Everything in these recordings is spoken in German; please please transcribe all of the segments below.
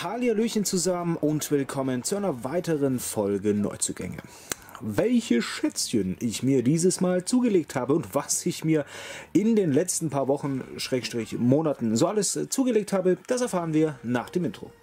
Hallihallöchen zusammen und willkommen zu einer weiteren Folge Neuzugänge. Welche Schätzchen ich mir dieses Mal zugelegt habe und was ich mir in den letzten paar Wochen, Schrägstrich Monaten so alles zugelegt habe, das erfahren wir nach dem Intro.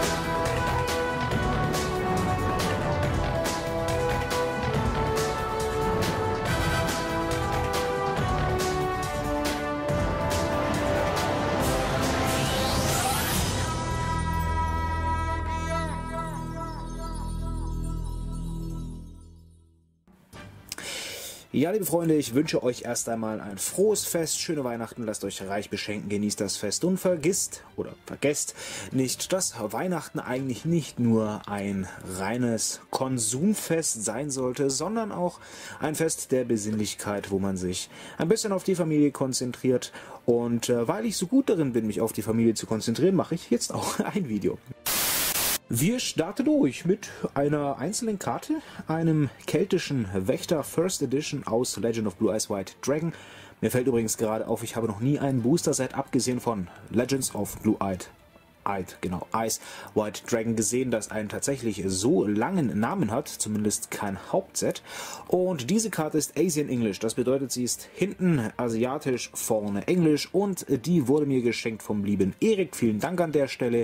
Ja, liebe Freunde, ich wünsche euch erst einmal ein frohes Fest, schöne Weihnachten, lasst euch reich beschenken, genießt das Fest und vergesst nicht, dass Weihnachten eigentlich nicht nur ein reines Konsumfest sein sollte, sondern auch ein Fest der Besinnlichkeit, wo man sich ein bisschen auf die Familie konzentriert. Und weil ich so gut darin bin, mich auf die Familie zu konzentrieren, mache ich jetzt auch ein Video. Wir starten durch mit einer einzelnen Karte, einem keltischen Wächter First Edition aus Legend of Blue Eyes White Dragon. Mir fällt übrigens gerade auf, ich habe noch nie ein Booster-Set, abgesehen von Legends of Blue Eyes White Dragon gesehen, das einen tatsächlich so langen Namen hat, zumindest kein Hauptset. Und diese Karte ist Asian English, das bedeutet, sie ist hinten asiatisch, vorne Englisch und die wurde mir geschenkt vom lieben Erik. Vielen Dank an der Stelle.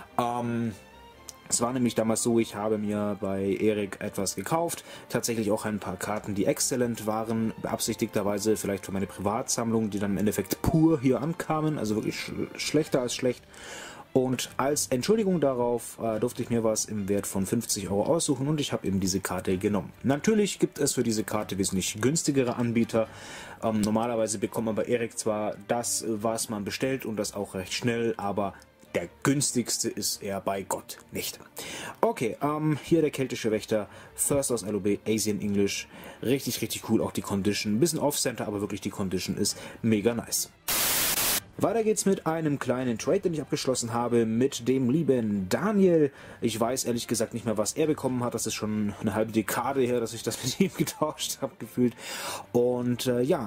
Es war nämlich damals so, ich habe mir bei Erik etwas gekauft, tatsächlich auch ein paar Karten, die exzellent waren, beabsichtigterweise vielleicht für meine Privatsammlung, die dann im Endeffekt pur hier ankamen, also wirklich schlechter als schlecht. Und als Entschuldigung darauf durfte ich mir was im Wert von 50 € aussuchen und ich habe eben diese Karte genommen. Natürlich gibt es für diese Karte wesentlich günstigere Anbieter. Normalerweise bekommt man bei Erik zwar das, was man bestellt und das auch recht schnell, aber der günstigste ist er bei Gott nicht. Okay, hier der keltische Wächter, First aus LOB, Asian English. Richtig, richtig cool, auch die Condition. Ein bisschen Off-Center, aber wirklich die Condition ist mega nice. Weiter geht's mit einem kleinen Trade, den ich abgeschlossen habe mit dem lieben Daniel. Ich weiß ehrlich gesagt nicht mehr, was er bekommen hat. Das ist schon eine halbe Dekade her, dass ich das mit ihm getauscht habe, gefühlt. Und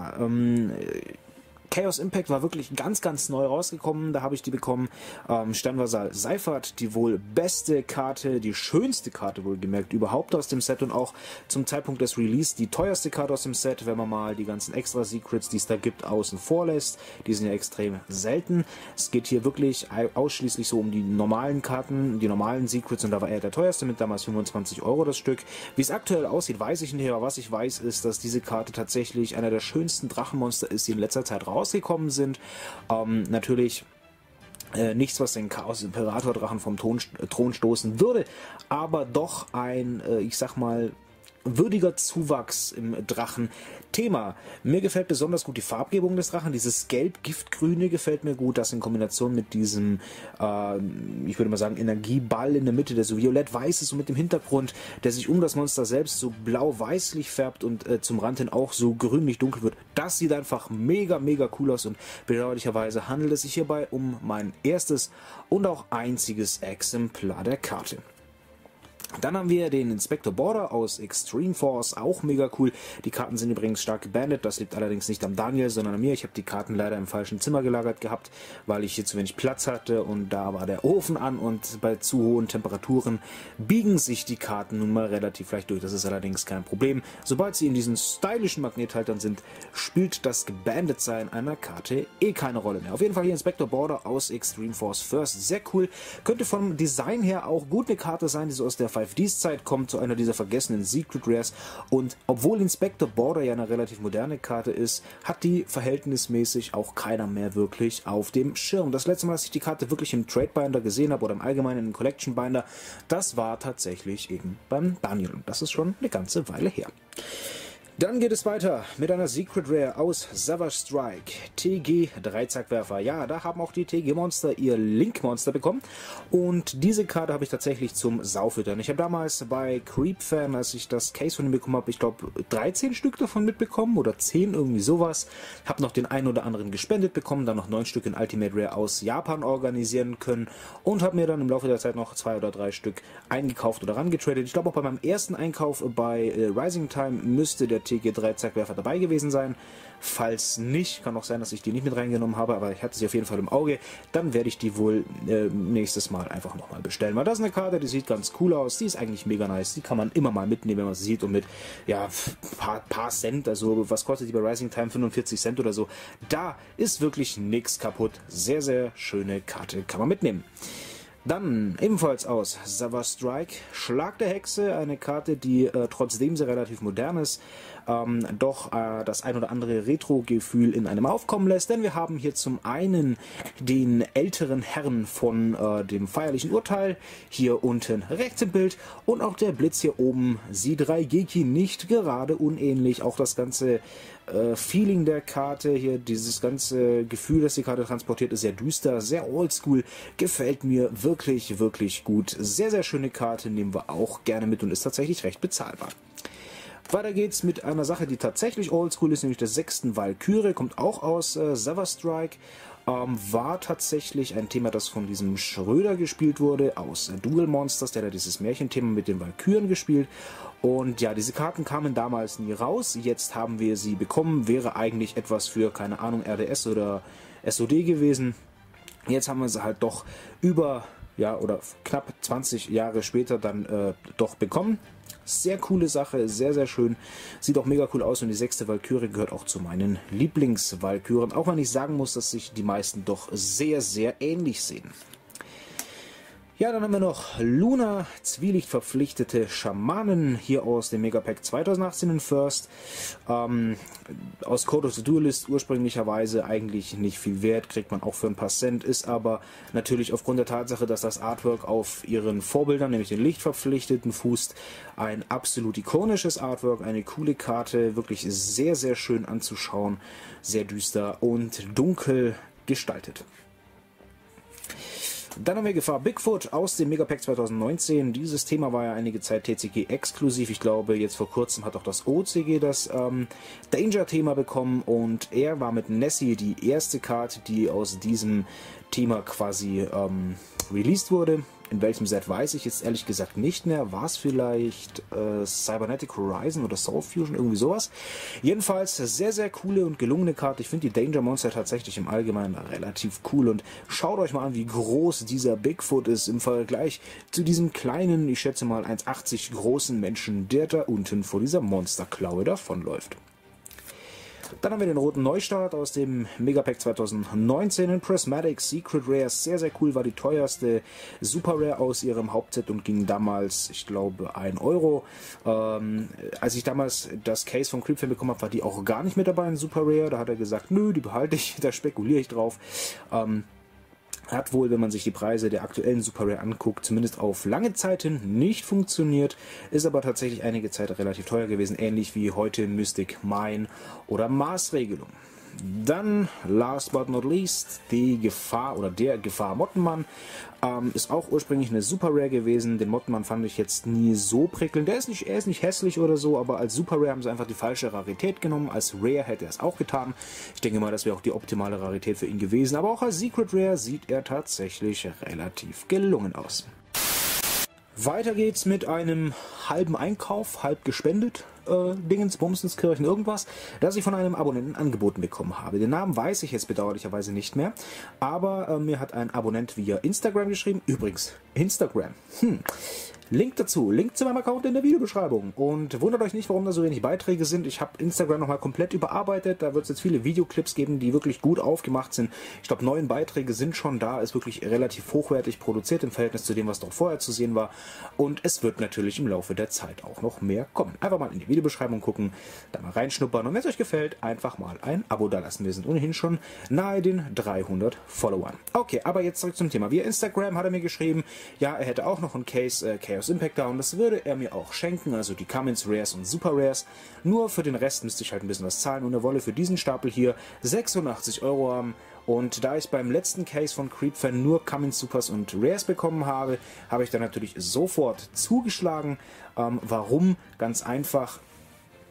Chaos Impact war wirklich ganz neu rausgekommen, da habe ich die bekommen. Sternvasal Seifert, die wohl beste Karte, die schönste Karte wohlgemerkt überhaupt aus dem Set und auch zum Zeitpunkt des Release die teuerste Karte aus dem Set, wenn man mal die ganzen extra Secrets, die es da gibt, außen vor lässt. Die sind ja extrem selten. Es geht hier wirklich ausschließlich so um die normalen Karten, die normalen Secrets und da war er der teuerste mit damals 25 € das Stück. Wie es aktuell aussieht, weiß ich nicht, aber was ich weiß ist, dass diese Karte tatsächlich einer der schönsten Drachenmonster ist, die in letzter Zeit rausgekommen sind. Natürlich nichts, was den Chaos-Imperator-Drachen vom Thron stoßen würde, aber doch ein, ich sag mal, würdiger Zuwachs im Drachen-Thema. Mir gefällt besonders gut die Farbgebung des Drachen. Dieses Gelb-Giftgrüne gefällt mir gut. Das in Kombination mit diesem, ich würde mal sagen, Energieball in der Mitte, der so violett-weiß ist und mit dem Hintergrund, der sich um das Monster selbst so blau-weißlich färbt und zum Rand hin auch so grünlich-dunkel wird. Das sieht einfach mega cool aus und bedauerlicherweise handelt es sich hierbei um mein erstes und auch einziges Exemplar der Karte. Dann haben wir den Inspector Border aus Extreme Force, auch mega cool. Die Karten sind übrigens stark gebandet, das liegt allerdings nicht am Daniel, sondern an mir. Ich habe die Karten leider im falschen Zimmer gelagert gehabt, weil ich hier zu wenig Platz hatte und da war der Ofen an und bei zu hohen Temperaturen biegen sich die Karten nun mal relativ leicht durch. Das ist allerdings kein Problem. Sobald sie in diesen stylischen Magnethaltern sind, spielt das Gebandetsein einer Karte eh keine Rolle mehr. Auf jeden Fall hier Inspector Border aus Extreme Force First, sehr cool. Könnte vom Design her auch gut eine Karte sein, die so aus der 5Ds-Zeit kommt, zu einer dieser vergessenen Secret Rares und obwohl Inspector Border ja eine relativ moderne Karte ist, hat die verhältnismäßig auch keiner mehr wirklich auf dem Schirm. Das letzte Mal, dass ich die Karte wirklich im Trade Binder gesehen habe oder im Allgemeinen im Collection Binder, das war tatsächlich eben beim Daniel und das ist schon eine ganze Weile her. Dann geht es weiter mit einer Secret Rare aus Savage Strike, TG Dreizackwerfer. Ja, da haben auch die TG-Monster ihr Link-Monster bekommen und diese Karte habe ich tatsächlich zum Saufüttern. Ich habe damals bei Creep-Fan, als ich das Case von ihm bekommen habe, ich glaube 13 Stück davon mitbekommen oder 10, irgendwie sowas. Habe noch den einen oder anderen gespendet bekommen, dann noch 9 Stück in Ultimate Rare aus Japan organisieren können und habe mir dann im Laufe der Zeit noch 2 oder 3 Stück eingekauft oder rangetradet. Ich glaube auch bei meinem ersten Einkauf bei Rising Time müsste der TG 3 Zackwerfer dabei gewesen sein. Falls nicht, kann auch sein, dass ich die nicht mit reingenommen habe, aber ich hatte sie auf jeden Fall im Auge. Dann werde ich die wohl nächstes Mal einfach nochmal bestellen. Weil das ist eine Karte, die sieht ganz cool aus, die ist eigentlich mega nice, die kann man immer mal mitnehmen, wenn man sie sieht und mit, ja, paar Cent, also was kostet die bei Rising Time, 45 Cent oder so, da ist wirklich nichts kaputt. Sehr, sehr schöne Karte, kann man mitnehmen. Dann ebenfalls aus Savage Strike, Schlag der Hexe, eine Karte, die trotzdem sie relativ modern ist, doch das ein oder andere Retro-Gefühl in einem aufkommen lässt, denn wir haben hier zum einen den älteren Herrn von dem feierlichen Urteil, hier unten rechts im Bild, und auch der Blitz hier oben sieht Raigeki nicht gerade unähnlich, auch das ganze Feeling der Karte hier, dieses ganze Gefühl, das die Karte transportiert, ist sehr düster, sehr oldschool, gefällt mir wirklich, wirklich gut. Sehr, sehr schöne Karte, nehmen wir auch gerne mit und ist tatsächlich recht bezahlbar. Weiter geht's mit einer Sache, die tatsächlich oldschool ist, nämlich der 6. Valkyrie, kommt auch aus Savage Strike. War tatsächlich ein Thema, das von diesem Schröder gespielt wurde, aus Duel Monsters, der hat dieses Märchenthema mit den Valkyren gespielt. Und ja, diese Karten kamen damals nie raus, jetzt haben wir sie bekommen, wäre eigentlich etwas für, keine Ahnung, RDS oder SOD gewesen. Jetzt haben wir sie halt doch über, ja, oder knapp 20 Jahre später dann doch bekommen. Sehr coole Sache, sehr, sehr schön. Sieht auch mega cool aus und die 6. Valkyrie gehört auch zu meinen Lieblingsvalkyren. Auch wenn ich sagen muss, dass sich die meisten doch sehr, sehr ähnlich sehen. Ja, dann haben wir noch Luna, Zwielicht verpflichtete Schamanen, hier aus dem Megapack 2018 in First. Aus Code of the Duelist ursprünglicherweise eigentlich nicht viel wert, kriegt man auch für ein paar Cent, ist aber natürlich aufgrund der Tatsache, dass das Artwork auf ihren Vorbildern, nämlich den Lichtverpflichteten, fußt, ein absolut ikonisches Artwork, eine coole Karte, wirklich sehr, sehr schön anzuschauen, sehr düster und dunkel gestaltet. Dann haben wir Gefahr Bigfoot aus dem Megapack 2019. Dieses Thema war ja einige Zeit TCG exklusiv. Ich glaube, jetzt vor kurzem hat auch das OCG das Danger-Thema bekommen und er war mit Nessie die erste Karte, die aus diesem Thema quasi released wurde. In welchem Set weiß ich jetzt ehrlich gesagt nicht mehr. War es vielleicht Cybernetic Horizon oder Soul Fusion, irgendwie sowas. Jedenfalls sehr, sehr coole und gelungene Karte. Ich finde die Danger Monster tatsächlich im Allgemeinen relativ cool. Und schaut euch mal an, wie groß dieser Bigfoot ist im Vergleich zu diesem kleinen, ich schätze mal 1,80 großen Menschen, der da unten vor dieser Monsterklaue davonläuft. Dann haben wir den roten Neustart aus dem Megapack 2019 in Prismatic Secret Rare. Sehr, sehr cool, war die teuerste Super Rare aus ihrem Hauptset und ging damals, ich glaube, 1 Euro. Als ich damals das Case von Creepfan bekommen habe, war die auch gar nicht mit dabei in Super Rare. Da hat er gesagt, nö, die behalte ich, da spekuliere ich drauf. Hat wohl, wenn man sich die Preise der aktuellen Super Rare anguckt, zumindest auf lange Zeit hin nicht funktioniert, ist aber tatsächlich einige Zeit relativ teuer gewesen, ähnlich wie heute Mystic Mine oder Maßregelung. Dann, last but not least, die Gefahr oder der Gefahr Mottenmann. Ist auch ursprünglich eine Super Rare gewesen. Den Mottenmann fand ich jetzt nie so prickelnd. Er ist nicht hässlich oder so, aber als Super Rare haben sie einfach die falsche Rarität genommen. Als Rare hätte er es auch getan. Ich denke mal, das wäre auch die optimale Rarität für ihn gewesen. Aber auch als Secret Rare sieht er tatsächlich relativ gelungen aus. Weiter geht's mit einem halben Einkauf, halb gespendet, Dingens, Bumsenskirchen, irgendwas, das ich von einem Abonnenten angeboten bekommen habe. Den Namen weiß ich jetzt bedauerlicherweise nicht mehr, aber mir hat ein Abonnent via Instagram geschrieben. Übrigens, Instagram. Link dazu, Link zu meinem Account in der Videobeschreibung. Und wundert euch nicht, warum da so wenig Beiträge sind. Ich habe Instagram nochmal komplett überarbeitet. Da wird es jetzt viele Videoclips geben, die wirklich gut aufgemacht sind. Ich glaube, 9 Beiträge sind schon da. Ist wirklich relativ hochwertig produziert im Verhältnis zu dem, was dort vorher zu sehen war. Und es wird natürlich im Laufe der Zeit auch noch mehr kommen. Einfach mal in die Videobeschreibung gucken, da mal reinschnuppern. Und wenn es euch gefällt, einfach mal ein Abo dalassen. Wir sind ohnehin schon nahe den 300 Followern. Okay, aber jetzt zurück zum Thema. Via Instagram hat er mir geschrieben, ja, er hätte auch noch ein Case Chaos Impact da und das würde er mir auch schenken, also die Commons, Rares und Super Rares. Nur für den Rest müsste ich halt ein bisschen was zahlen und er wolle für diesen Stapel hier 86 Euro haben. Und da ich beim letzten Case von Creepfan nur Commons, Supers und Rares bekommen habe, habe ich dann natürlich sofort zugeschlagen. Warum? Ganz einfach.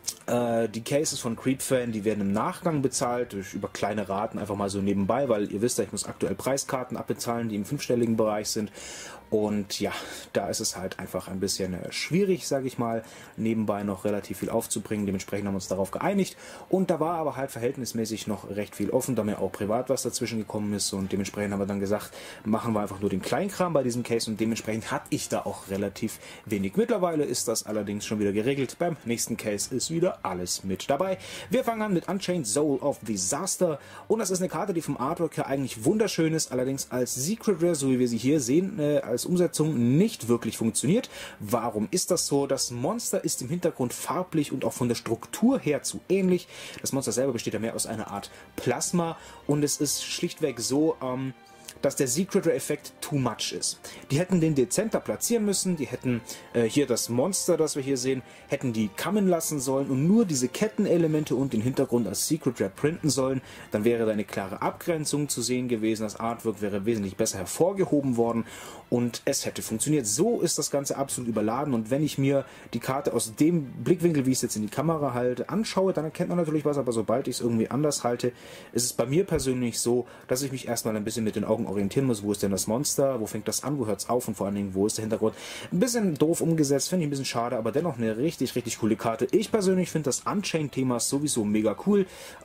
Die Cases von Creep-Fan, die werden im Nachgang bezahlt, über kleine Raten, einfach mal so nebenbei, weil ihr wisst ja, ich muss aktuell Preiskarten abbezahlen, die im fünfstelligen Bereich sind. Und ja, da ist es halt einfach ein bisschen schwierig, sage ich mal, nebenbei noch relativ viel aufzubringen. Dementsprechend haben wir uns darauf geeinigt. Und da war aber halt verhältnismäßig noch recht viel offen, da mir auch privat was dazwischen gekommen ist. Und dementsprechend haben wir dann gesagt, machen wir einfach nur den Kleinkram bei diesem Case. Und dementsprechend hatte ich da auch relativ wenig. Mittlerweile ist das allerdings schon wieder geregelt. Beim nächsten Case ist wieder alles mit dabei. Wir fangen an mit Unchained Soul of Disaster. Und das ist eine Karte, die vom Artwork her eigentlich wunderschön ist, allerdings als Secret Rare, so wie wir sie hier sehen, als Umsetzung nicht wirklich funktioniert. Warum ist das so? Das Monster ist im Hintergrund farblich und auch von der Struktur her zu ähnlich. Das Monster selber besteht ja mehr aus einer Art Plasma und es ist schlichtweg so, dass der Secret Rare Effekt too much ist. Die hätten den dezenter platzieren müssen, die hätten hier das Monster, das wir hier sehen, hätten die kammen lassen sollen und nur diese Kettenelemente und den Hintergrund als Secret Rare printen sollen. Dann wäre da eine klare Abgrenzung zu sehen gewesen, das Artwork wäre wesentlich besser hervorgehoben worden und es hätte funktioniert. So ist das Ganze absolut überladen und wenn ich mir die Karte aus dem Blickwinkel, wie ich es jetzt in die Kamera halte, anschaue, dann erkennt man natürlich was, aber sobald ich es irgendwie anders halte, ist es bei mir persönlich so, dass ich mich erstmal ein bisschen mit den Augen orientieren muss, wo ist denn das Monster, wo fängt das an, wo hört es auf und vor allen Dingen, wo ist der Hintergrund. Ein bisschen doof umgesetzt, finde ich ein bisschen schade, aber dennoch eine richtig, richtig coole Karte. Ich persönlich finde das Unchained-Thema sowieso mega cool.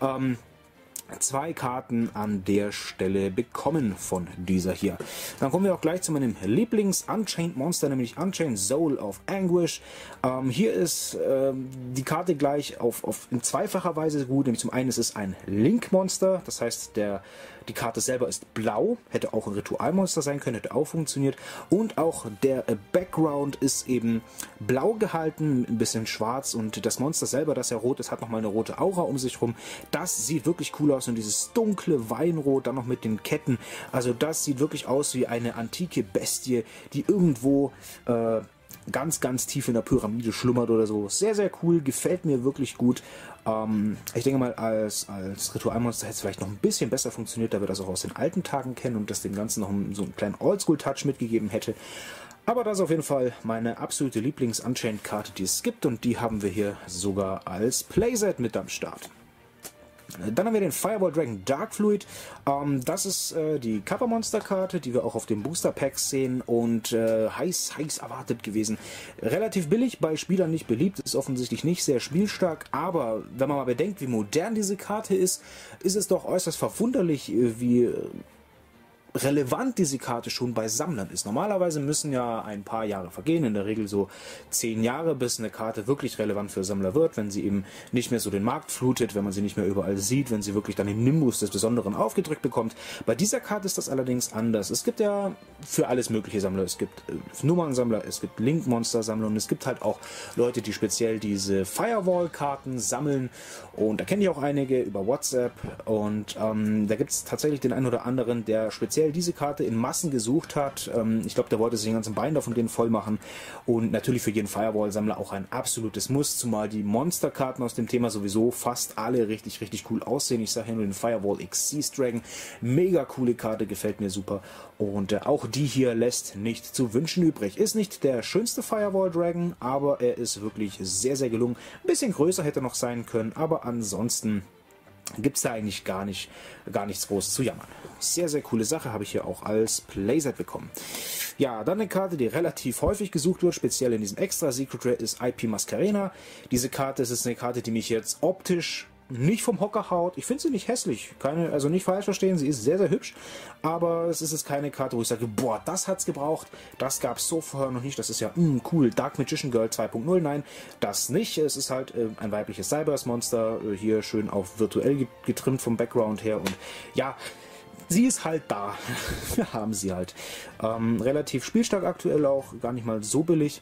2 Karten an der Stelle bekommen von dieser hier. Dann kommen wir auch gleich zu meinem Lieblings-Unchained-Monster, nämlich Unchained Soul of Anguish. Hier ist die Karte gleich in zweifacher Weise gut, nämlich zum einen ist es ein Link-Monster, das heißt die Karte selber ist blau, hätte auch ein Ritualmonster sein können, hätte auch funktioniert. Und auch der Background ist eben blau gehalten, ein bisschen schwarz und das Monster selber, das ja rot ist, hat nochmal eine rote Aura um sich rum. Das sieht wirklich cool aus und dieses dunkle Weinrot, dann noch mit den Ketten. Also das sieht wirklich aus wie eine antike Bestie, die irgendwo ganz, ganz tief in der Pyramide schlummert oder so. Sehr, sehr cool, gefällt mir wirklich gut. Ich denke mal, als Ritualmonster hätte es vielleicht noch ein bisschen besser funktioniert, da wir das auch aus den alten Tagen kennen und das dem Ganzen noch so einen kleinen Oldschool-Touch mitgegeben hätte. Aber das ist auf jeden Fall meine absolute Lieblings-Unchained-Karte, die es gibt und die haben wir hier sogar als Playset mit am Start. Dann haben wir den Fireball Dragon Dark Fluid. Das ist die Cover-Monster-Karte, die wir auch auf den Booster-Packs sehen und heiß erwartet gewesen. Relativ billig, bei Spielern nicht beliebt, ist offensichtlich nicht sehr spielstark, aber wenn man mal bedenkt, wie modern diese Karte ist, ist es doch äußerst verwunderlich, wie relevant diese Karte schon bei Sammlern ist. Normalerweise müssen ja ein paar Jahre vergehen, in der Regel so 10 Jahre, bis eine Karte wirklich relevant für Sammler wird, wenn sie eben nicht mehr so den Markt flutet, wenn man sie nicht mehr überall sieht, wenn sie wirklich dann den Nimbus des Besonderen aufgedrückt bekommt. Bei dieser Karte ist das allerdings anders. Es gibt ja für alles mögliche Sammler. Es gibt Nummernsammler, es gibt Link-Monster-Sammler und es gibt halt auch Leute, die speziell diese Firewall-Karten sammeln und da kenne ich auch einige über WhatsApp und da gibt es tatsächlich den einen oder anderen, der speziell diese Karte in Massen gesucht hat. Ich glaube, der wollte sich den ganzen Binder von denen voll machen und natürlich für jeden Firewall-Sammler auch ein absolutes Muss, zumal die Monsterkarten aus dem Thema sowieso fast alle richtig, richtig cool aussehen. Ich sage hier nur den Firewall Xyz Dragon. Mega coole Karte, gefällt mir super und auch die hier lässt nicht zu wünschen übrig. Ist nicht der schönste Firewall Dragon, aber er ist wirklich sehr, sehr gelungen. Ein bisschen größer hätte noch sein können, aber ansonsten gibt es da eigentlich gar nichts Großes zu jammern. Sehr, sehr coole Sache, habe ich hier auch als Playset bekommen. Ja, dann eine Karte, die relativ häufig gesucht wird, speziell in diesem Extra Secret Rare, ist IP Mascarena. Diese Karte ist eine Karte, die mich jetzt optisch nicht vom Hocker haut. Ich finde sie nicht hässlich. Also nicht falsch verstehen, sie ist sehr, sehr hübsch. Aber es ist jetzt keine Karte, wo ich sage, boah, das hat's gebraucht. Das gab es so vorher noch nicht. Das ist ja cool. Dark Magician Girl 2.0. Nein, das nicht. Es ist halt ein weibliches Cyberse-Monster. Hier schön auf virtuell getrimmt vom Background her. Und ja, sie ist halt da. Wir haben sie halt. Relativ spielstark aktuell auch. Gar nicht mal so billig.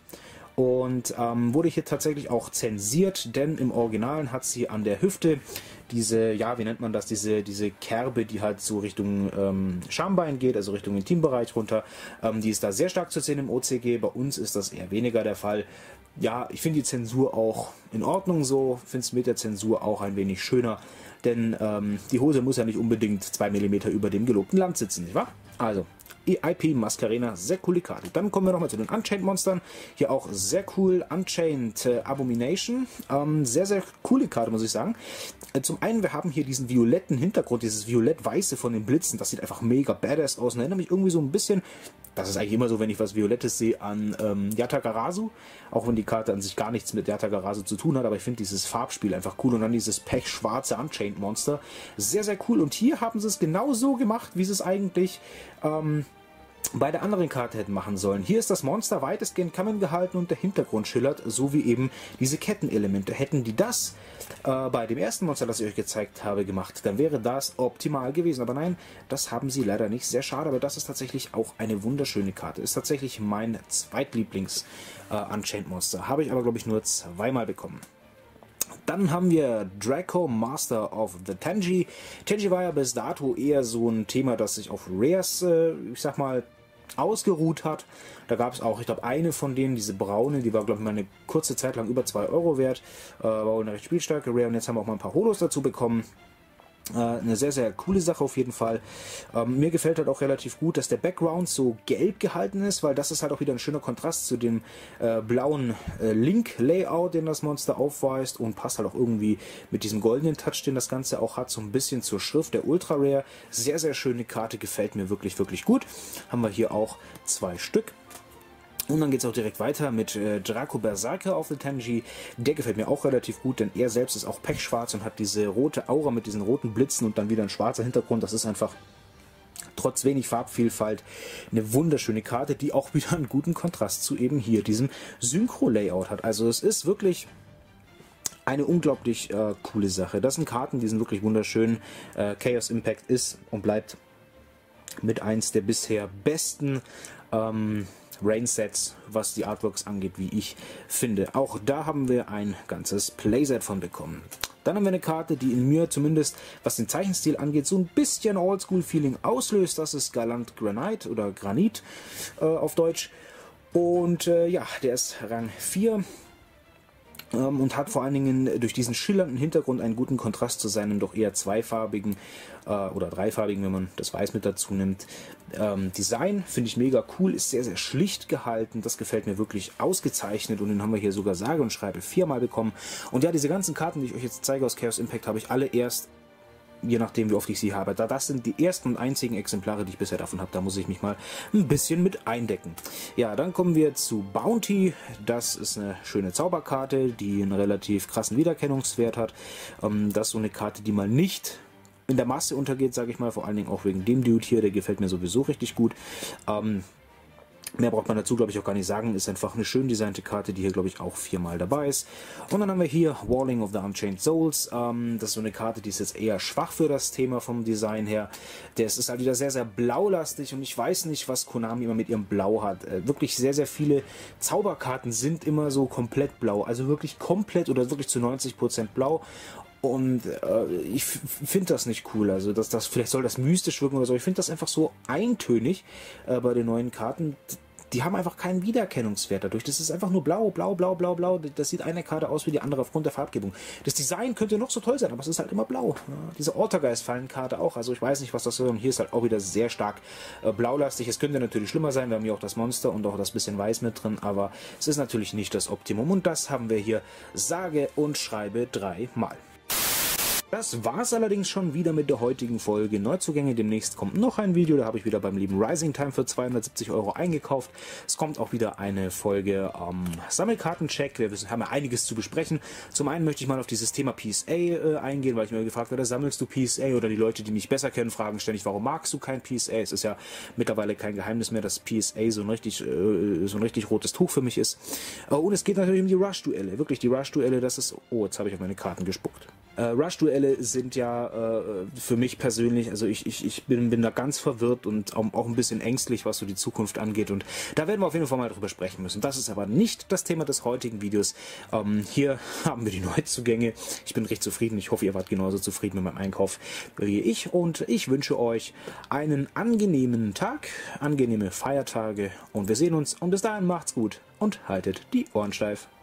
Und wurde hier tatsächlich auch zensiert, denn im Originalen hat sie an der Hüfte diese, ja, wie nennt man das, diese Kerbe, die halt so Richtung Schambein geht, also Richtung Intimbereich runter. Die ist da sehr stark zu sehen im OCG, bei uns ist das eher weniger der Fall. Ja, ich finde die Zensur auch in Ordnung so, finde es mit der Zensur auch ein wenig schöner, denn die Hose muss ja nicht unbedingt 2 mm über dem gelobten Land sitzen, nicht wahr? Also, IP Mascarena, sehr coole Karte. Dann kommen wir nochmal zu den Unchained Monstern. Hier auch sehr cool, Unchained Abomination. Sehr, sehr coole Karte, muss ich sagen. Zum einen, wir haben hier diesen violetten Hintergrund, dieses violett-weiße von den Blitzen. Das sieht einfach mega badass aus und erinnert mich irgendwie so ein bisschen, das ist eigentlich immer so, wenn ich was Violettes sehe, an Yatagarasu. Auch wenn die Karte an sich gar nichts mit Yatagarasu zu tun hat, aber ich finde dieses Farbspiel einfach cool. Und dann dieses pechschwarze Unchained Monster. Sehr, sehr cool. Und hier haben sie es genau so gemacht, wie sie es eigentlich bei der anderen Karte hätten machen sollen. Hier ist das Monster weitestgehend kammern gehalten und der Hintergrund schillert, so wie eben diese Kettenelemente. Hätten die das bei dem ersten Monster, das ich euch gezeigt habe, gemacht, dann wäre das optimal gewesen. Aber nein, das haben sie leider nicht. Sehr schade, aber das ist tatsächlich auch eine wunderschöne Karte. Ist tatsächlich mein zweitlieblings Unchained Monster. Habe ich aber, glaube ich, nur zweimal bekommen. Dann haben wir Draco, Master of the Tenji. Tenji war ja bis dato eher so ein Thema, das sich auf Rares, ich sag mal, ausgeruht hat. Da gab es auch, ich glaube, eine von denen, diese braune, die war, glaube ich, mal eine kurze Zeit lang über 2 Euro wert. War wohl eine recht spielstarke Rare und jetzt haben wir auch mal ein paar Holos dazu bekommen. Eine sehr, sehr coole Sache auf jeden Fall. Mir gefällt halt auch relativ gut, dass der Background so gelb gehalten ist, weil das ist halt auch wieder ein schöner Kontrast zu dem blauen Link-Layout, den das Monster aufweist und passt halt auch irgendwie mit diesem goldenen Touch, den das Ganze auch hat, so ein bisschen zur Schrift der Ultra Rare. Sehr, sehr schöne Karte, gefällt mir wirklich, wirklich gut. Haben wir hier auch 2 Stück. Und dann geht es auch direkt weiter mit Draco Berserker auf the Tenji. Der gefällt mir auch relativ gut, denn er selbst ist auch pechschwarz und hat diese rote Aura mit diesen roten Blitzen und dann wieder ein schwarzer Hintergrund. Das ist einfach trotz wenig Farbvielfalt eine wunderschöne Karte, die auch wieder einen guten Kontrast zu eben hier diesem Synchro-Layout hat. Also es ist wirklich eine unglaublich coole Sache. Das sind Karten, die sind wirklich wunderschön. Chaos Impact ist und bleibt mit eins der bisher besten Rain-Sets, was die Artworks angeht, wie ich finde. Auch da haben wir ein ganzes Playset von bekommen. Dann haben wir eine Karte, die in mir zumindest, was den Zeichenstil angeht, so ein bisschen Oldschool-Feeling auslöst. Das ist Galant Granite oder Granit auf Deutsch. Und ja, der ist Rang 4. Und hat vor allen Dingen durch diesen schillernden Hintergrund einen guten Kontrast zu seinem doch eher zweifarbigen oder dreifarbigen, wenn man das Weiß mit dazu nimmt. Design finde ich mega cool, ist sehr, sehr schlicht gehalten, das gefällt mir wirklich ausgezeichnet und den haben wir hier sogar sage und schreibe 4-mal bekommen. Und ja, diese ganzen Karten, die ich euch jetzt zeige aus Chaos Impact, habe ich alle erst, je nachdem wie oft ich sie habe. Da das sind die ersten und einzigen Exemplare, die ich bisher davon habe, da muss ich mich mal ein bisschen mit eindecken. Ja, dann kommen wir zu Bounty. Das ist eine schöne Zauberkarte, die einen relativ krassen Wiedererkennungswert hat. Das ist so eine Karte, die mal nicht in der Masse untergeht, sage ich mal, vor allen Dingen auch wegen dem Dude hier, der gefällt mir sowieso richtig gut. Mehr braucht man dazu, glaube ich, auch gar nicht sagen. Ist einfach eine schön designte Karte, die hier, glaube ich, auch 4-mal dabei ist. Und dann haben wir hier Walling of the Unchained Souls. Das ist so eine Karte, die ist jetzt eher schwach für das Thema vom Design her. Das ist halt wieder sehr, sehr blaulastig und ich weiß nicht, was Konami immer mit ihrem Blau hat. Wirklich sehr, sehr viele Zauberkarten sind immer so komplett blau. Also wirklich komplett oder wirklich zu 90% blau. Und ich finde das nicht cool. Also vielleicht soll das mystisch wirken oder so. Ich finde das einfach so eintönig bei den neuen Karten. Die haben einfach keinen Wiedererkennungswert dadurch. Das ist einfach nur blau, blau, blau, blau, blau. Das sieht eine Karte aus wie die andere aufgrund der Farbgebung. Das Design könnte noch so toll sein, aber es ist halt immer blau. Ja, diese Ortergeist-Fallenkarte auch. Also ich weiß nicht, was das soll. Und hier ist halt auch wieder sehr stark blaulastig. Es könnte natürlich schlimmer sein. Wir haben hier auch das Monster und auch das bisschen Weiß mit drin. Aber es ist natürlich nicht das Optimum. Und das haben wir hier sage und schreibe 3-mal. Das war es allerdings schon wieder mit der heutigen Folge Neuzugänge. Demnächst kommt noch ein Video, da habe ich wieder beim lieben Rising Time für 270 Euro eingekauft. Es kommt auch wieder eine Folge Sammelkartencheck. Wir haben ja einiges zu besprechen. Zum einen möchte ich mal auf dieses Thema PSA eingehen, weil ich mir gefragt werde, sammelst du PSA? Oder die Leute, die mich besser kennen, fragen ständig, warum magst du kein PSA? Es ist ja mittlerweile kein Geheimnis mehr, dass PSA so ein richtig rotes Tuch für mich ist. Und es geht natürlich um die Rush-Duelle. Wirklich, die Rush-Duelle, das ist... Oh, jetzt habe ich auf meine Karten gespuckt. Rush-Duelle sind ja für mich persönlich, also ich bin da ganz verwirrt und auch ein bisschen ängstlich, was so die Zukunft angeht und da werden wir auf jeden Fall mal drüber sprechen müssen. Das ist aber nicht das Thema des heutigen Videos. Hier haben wir die Neuzugänge. Ich bin recht zufrieden. Ich hoffe, ihr wart genauso zufrieden mit meinem Einkauf wie ich und ich wünsche euch einen angenehmen Tag, angenehme Feiertage und wir sehen uns und bis dahin macht's gut und haltet die Ohren steif.